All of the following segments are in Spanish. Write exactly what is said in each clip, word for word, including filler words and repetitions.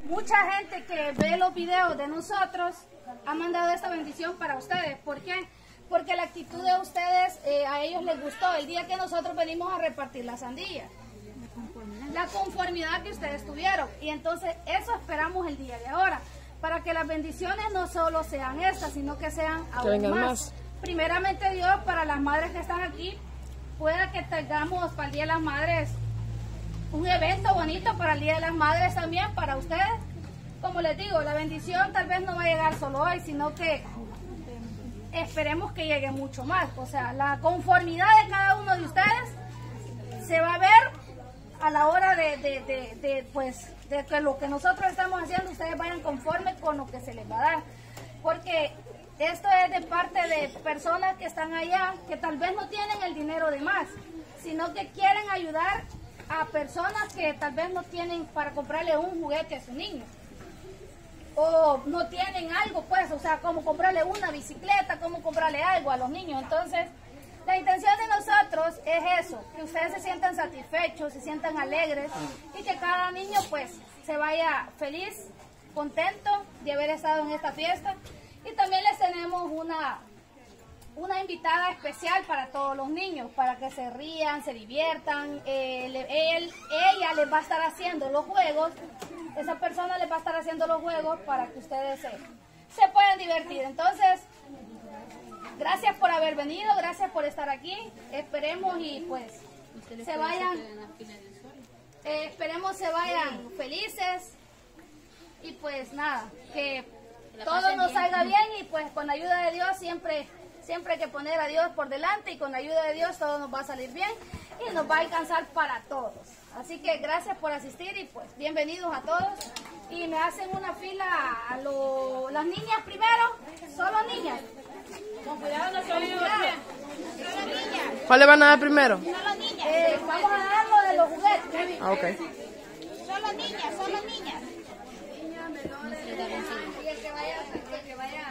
mucha gente que ve los videos de nosotros ha mandado esta bendición para ustedes. ¿Por qué? Porque la actitud de ustedes eh, a ellos les gustó el día que nosotros venimos a repartir la sandía. La conformidad que ustedes tuvieron. Y entonces eso esperamos el día de ahora. Para que las bendiciones no solo sean estas, sino que sean aún más. más. Primeramente Dios, para las madres que están aquí, pueda que tengamos para el Día de las Madres un evento bonito para el Día de las Madres también, para ustedes. Como les digo, la bendición tal vez no va a llegar solo hoy, sino que esperemos que llegue mucho más. O sea, la conformidad de cada uno de ustedes se va a ver a la hora de, de, de, de, pues, de que lo que nosotros estamos haciendo, ustedes vayan conformes con lo que se les va a dar. Porque esto es de parte de personas que están allá, que tal vez no tienen el dinero de más, sino que quieren ayudar a personas que tal vez no tienen para comprarle un juguete a su niño. O no tienen algo, pues, o sea, como comprarle una bicicleta, como comprarle algo a los niños. Entonces, la intención de nosotros es eso, que ustedes se sientan satisfechos, se sientan alegres y que cada niño, pues, se vaya feliz, contento de haber estado en esta fiesta. Y también les tenemos una, una invitada especial para todos los niños, para que se rían, se diviertan. Él, él, ella les va a estar haciendo los juegos, esa persona les va a estar haciendo los juegos para que ustedes se, se puedan divertir. Entonces, gracias por haber venido, gracias por estar aquí. Esperemos y pues se vayan, eh, esperemos se vayan felices y pues nada, que todo nos salga bien y pues con la ayuda de Dios siempre, siempre hay que poner a Dios por delante y con la ayuda de Dios todo nos va a salir bien y nos va a alcanzar para todos. Así que gracias por asistir y pues bienvenidos a todos. Y me hacen una fila a lo, las niñas primero, solo niñas. Con cuidado, no se olviden. Solo niñas. ¿Cuál le van a dar primero? Solo niñas. Eh, vamos a dar lo de los juguetes. Ah, ok. Solo niñas, solo niñas. Niñas menores. Y el que vaya, el que vaya.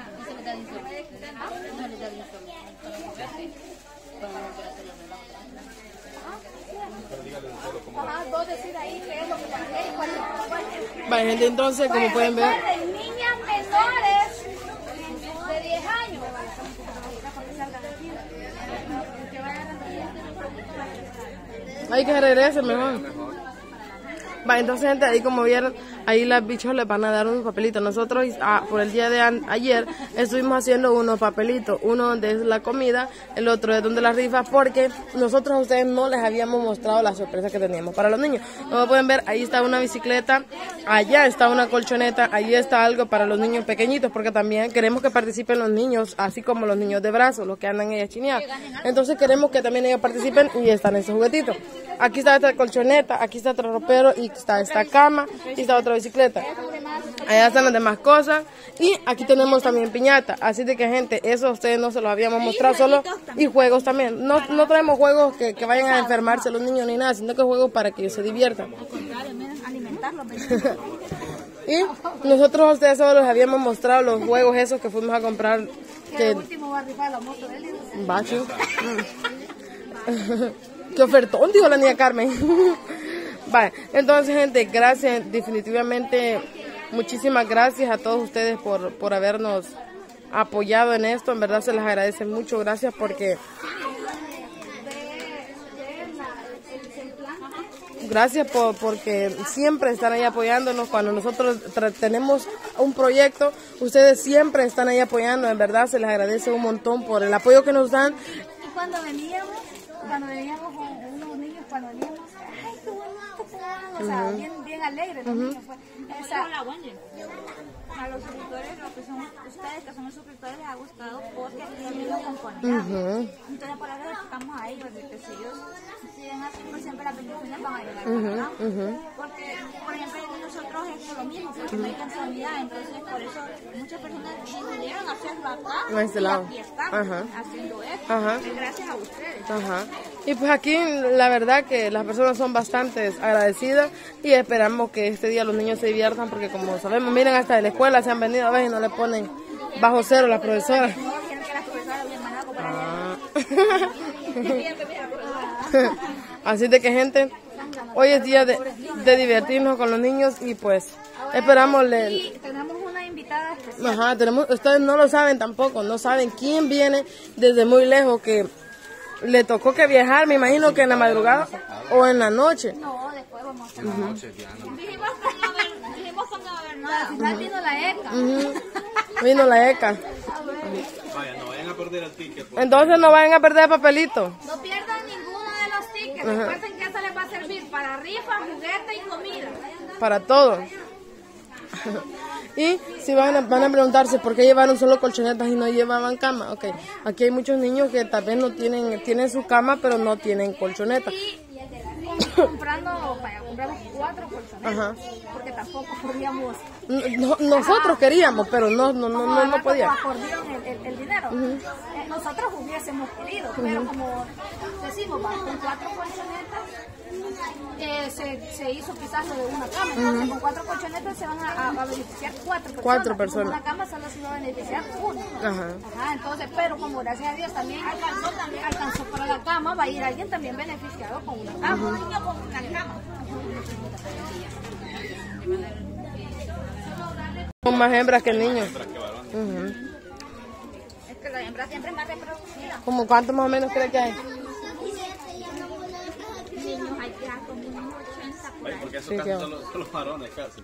Ajá, vos decir ahí qué es lo que para qué y cuál es. Vale, gente, entonces, como pueden ver. Niñas menores de diez años. Hay que regrese mejor. Va, entonces, gente, ahí como vieron, ahí las bichos les van a dar unos papelitos. Nosotros, ah, por el día de ayer, estuvimos haciendo unos papelitos. Uno donde es la comida, el otro es donde las rifas, porque nosotros a ustedes no les habíamos mostrado la sorpresa que teníamos para los niños. Como pueden ver, ahí está una bicicleta, allá está una colchoneta, allí está algo para los niños pequeñitos, porque también queremos que participen los niños, así como los niños de brazos, los que andan ellas chineadas. Entonces queremos que también ellos participen y están esos juguetitos. Aquí está esta colchoneta, aquí está otro ropero y está esta cama y está otra bicicleta. Allá están las demás cosas y aquí tenemos también piñata. Así de que, gente, eso a ustedes no se los habíamos mostrado solo. Y juegos también. No, no traemos juegos que, que vayan a enfermarse los niños ni nada, sino que juegos para que ellos se diviertan. Y nosotros a ustedes solo les habíamos mostrado los juegos esos que fuimos a comprar. Que... Bacho. ¡Qué ofertón! Dijo la niña Carmen. Vale, entonces, gente, gracias, definitivamente, muchísimas gracias a todos ustedes por, por habernos apoyado en esto. En verdad se les agradece mucho, gracias porque... Gracias por, porque siempre están ahí apoyándonos. Cuando nosotros tenemos un proyecto, ustedes siempre están ahí apoyando. En verdad se les agradece un montón por el apoyo que nos dan. Y cuando veníamos, cuando veníamos con unos niños, cuando veníamos, ay, qué bonito, qué bonito, o sea, uh-huh. bien, bien alegres los uh-huh. niños. Pues. O sea, a los suscriptores, los que son ustedes, que son los suscriptores, les ha gustado porque han venido con confianza. Uh-huh. Entonces, por eso les explicamos a ellos, de que si ellos siguen así, pues siempre las bendiciones van a llegar, ¿verdad? Uh-huh. Uh-huh. Porque, por ejemplo, nosotros es lo mismo, porque no hay casualidad, entonces por eso muchas personas decidieron hacerlo acá, a este lado. Y aquí están uh-huh. haciendo esto, uh-huh. gracias a ustedes. Uh-huh. Y pues aquí, la verdad que las personas son bastante agradecidas y esperamos que este día los niños se diviertan, porque como sabemos, miren, hasta de la escuela se han venido a ver y no le ponen bajo cero la profesora. Ah. Así de que, gente, hoy es día de, de divertirnos con los niños y pues esperamos le... Y tenemos una invitada especial. Ajá, tenemos, ustedes no lo saben tampoco, no saben quién viene desde muy lejos, que le tocó que viajar, me imagino que en la madrugada o en la noche. No, después vamos a hacer. En la noche, Diana. Dijimos que no haber, dijimos que no haber nada. Al final vino la ECA. Ujú. Vino la ECA. Vaya, no vayan a perder el ticket. porque- Entonces no vayan a perder el papelito. No pierdan ninguno de los tickets. Recuerden que eso les va a servir para rifas, juguetes y comida. Para todos. Y si van a, van a preguntarse por qué llevaron solo colchonetas y no llevaban cama, ok, aquí hay muchos niños que tal vez no tienen, tienen su cama pero no tienen colchonetas. Y comprando, vaya, compramos cuatro colchonetas. Ajá. Porque tampoco podíamos No- nosotros queríamos, pero no, no, no, no, no podía. como acordeón el, el, el dinero. Eh, nosotros hubiésemos querido, pero como decimos, va, con cuatro colchonetas eh, se, se hizo quizás lo de una cama. Entonces, con cuatro colchonetas se van a, a- a beneficiar cuatro personas. Cuatro Y personas. con una cama solo se va a beneficiar uno. Ajá. Ajá, entonces, pero como gracias a Dios también alcanzó, también alcanzó para la cama, va a ir alguien también beneficiado con una cama. Un niño con una cama. Son más hembras que niños. Ujú. Es que la hembra siempre es más reproducida. ¿Como cuántos más o menos cree que hay? Niños hay que dar como unos ochenta. Ay, porque esos Sí, casi claro. son los, son los varones casi.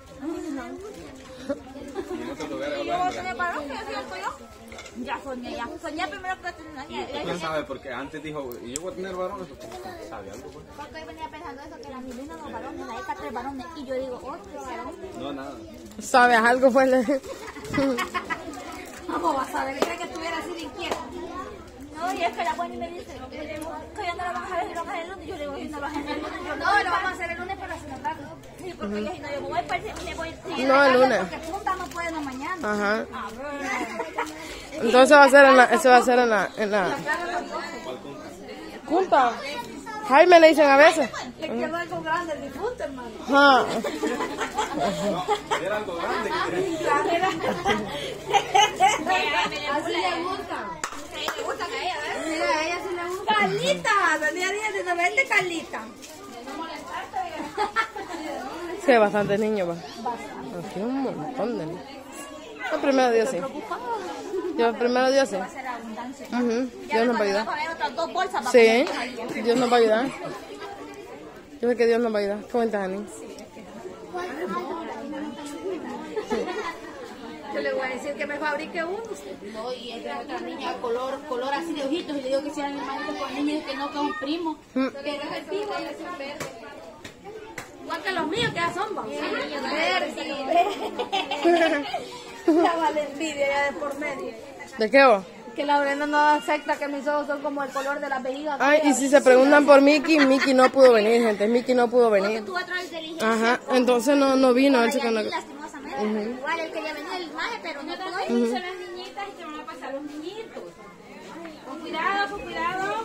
Y en otros lugares ¿Y yo hablan voy a tener varón? ¿Qué es cierto yo? Ya soñé, ya soñé primero que tenía. ¿Quién sabe? Porque antes dijo, y yo voy a tener varones, porque sabe algo, pues. Porque yo venía pensando eso, que la milena los varones, la ECA tres varones. Y yo digo, oh, tres varones. No, nada. ¿Sabes algo? Pues le... ¿Cómo vas a ver? ¿Crees que estuviera así de inquieta? No, y es que la buena me dice, que ya no la van a hacer, lo van a hacer el lunes. Yo le digo, si no lo hacen el lunes, yo no, lo vamos a hacer el lunes, pero sin tarde. Sí, porque yo si no, yo me voy para el me voy No, el lunes. Porque punta no puede no mañana. Ajá. A ver. Entonces va a ser en la, eso va a ser en la, en la... Junta. Jaime le dicen a veces. Le quedó algo grande el difunto, hermano. Ajá. Era algo grande que Así le gusta. Le gusta que ella, ¿ves? Mira, a ella sí le gusta. Carlita, tenía día de no verte, Carlita. Sí, hay bastantes niños, va. Aquí un montón de niños. El primero Dios sí. Yo el primero Dios sí. Ujú. Dios nos va a ayudar. Dos bolsas para Sí, Dios nos va a ayudar. Yo sé que Dios nos va a ayudar. ¿Cómo estás, Ani? Yo le voy a decir que me fabrique uno. No, y esta otra niña color, color así de ojitos, y le digo que sean hermanitos con niños que no, que es un primo. Mm. Pero es el primo y es el verde. Igual que los míos, que ya son vamos. Verde. Ya vale envidia ya de por medio. ¿De qué vos? Que la Brenda no acepta que mis ojos son como el color de la vejiga. Ay, y si se preguntan por Mickey, Mickey no pudo venir, gente. Mickey no pudo venir. Tú a través de inteligencia. Ajá, entonces no, no vino. Él se Vaya, quedó- lastimosamente. Igual él quería venir el maje, pero no pudo. Dicen las niñitas y te van a pasar los niñitos. Con cuidado, con cuidado.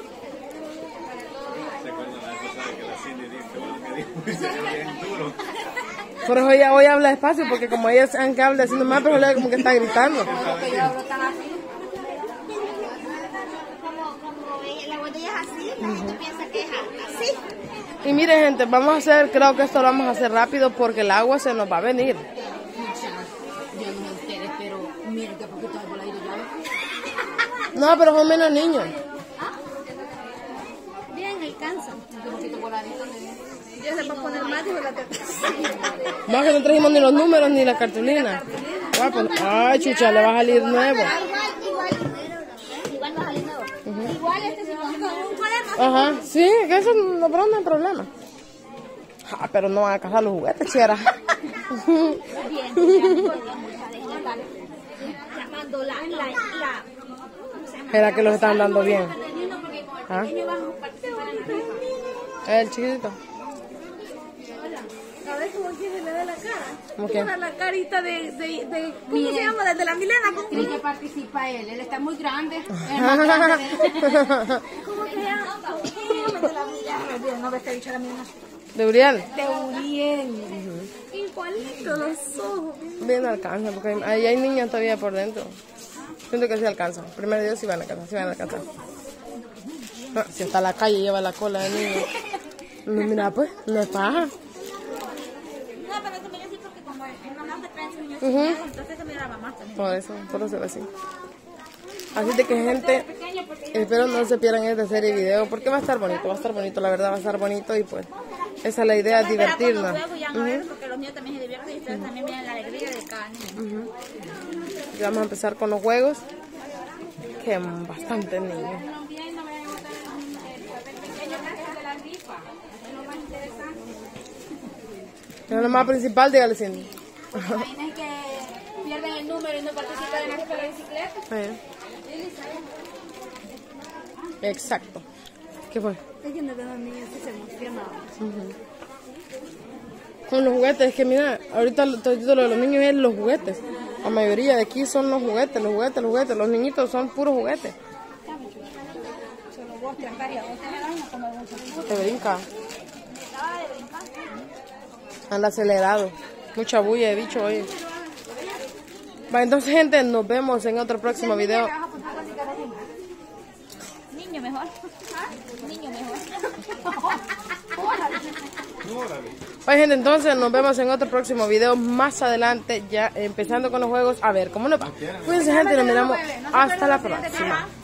se acuerdan la vez pasada que la Cindy dijo, bueno, que dijo, y se ve bien duro. Por eso ella hoy habla despacio, porque como ella aunque habla haciendo más, pero ella como que está gritando. Porque yo hablo tan así. Como, como ve- la botella es así, la gente piensa que es así. Y miren, gente, vamos a hacer, creo que esto lo vamos a hacer rápido porque el agua se nos va a venir. Yo no sé ustedes, pero miren que poquito de voladito ya. No, pero son menos niños. Bien, alcanza. Un poquito voladito. Yo se va a poner más dijo la teta. Más que no trajimos ni los números ni la cartulina. Ay, pues- ay, chucha, le va a salir nuevo. Igual, igual, igual va a salir nuevo. Igual este si lo hace con un cuaderno. Ajá, sí, que eso no, pero no hay problema. Ah, pero no van a cazar los juguetes, chera. Bien, bien, bien, mucha de llamando la, la, la, Era que los están dando bien. ¿Ah? vamos a participar en la rifa. El chiquitito. A ver cómo quiere le da la cara. ¿Cómo qué? Una la carita de, de, de ¿cómo se llama? Desde la Milena. ¿Cómo, Tiene que participar él, él está muy grande. Es más grande de- cómo se llama? ¿Cómo se llama? De la Milena. No ves que dicho la Milena. ¿De Uriel? De Uriel. Igualito los ojos. Bien alcanza, porque hay- ahí hay niños todavía por dentro. Siento que sí alcanzan. Primero Dios sí van a alcanzar, sí van a alcanzar. No, si hasta la calle lleva la cola de niño. No, mira, pues, no es paja. No, pero eso me decir porque como es mamá uñas Ujú. chineadas, entonces se miraba más también. Por eso, por eso se ve así. Así de que gente, espero no se pierdan esta serie de videos porque va a estar bonito, va a estar bonito, la verdad va a estar bonito y pues esa es la idea, divertirnos. Juego, ya no es, porque los niños también se divierten y ustedes también miran la alegría de cada niño. Y vamos a empezar con los juegos, que bastante niños. Es lo más principal, dígale, Cindy. Imaginen que pierden el número y no participan en la rifa de la bicicleta. Eh. Exacto. ¿Qué fue? Es que no veo a los niños que se emocionan. Con los juguetes, es que mira, ahorita todo lo de los niños es los juguetes. La mayoría de aquí son los juguetes, los juguetes, los juguetes. Los niñitos son puros juguetes. Solo vos trancarías, vos tenés la misma como mucho. Se brinca. Anda acelerado. Mucha bulla de bicho hoy. Va, entonces, gente, nos vemos en otro próximo video. Niño mejor. Niño mejor. Pues, gente, entonces nos vemos en otro próximo video más adelante, ya empezando con los juegos. A ver cómo nos va. Cuídense, gente, y nos miramos hasta la próxima.